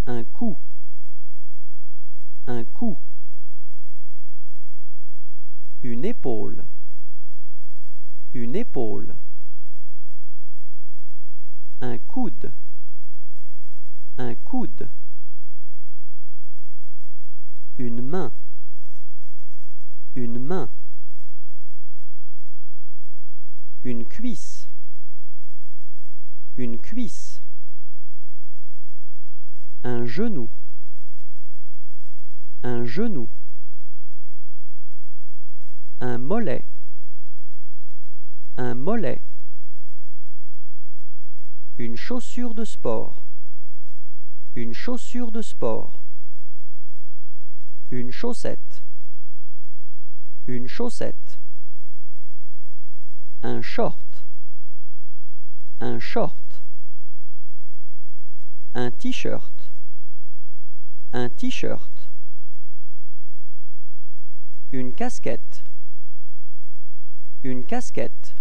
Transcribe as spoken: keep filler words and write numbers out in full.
un coup, un coup. Une épaule, une épaule. Un coude, un coude. Une main, une main. Une cuisse, une cuisse. Un genou, un genou. Un mollet, un mollet. Une chaussure de sport, une chaussure de sport. Une chaussette, une chaussette. Un short, un short. Un t-shirt, un t-shirt. Une casquette, une casquette.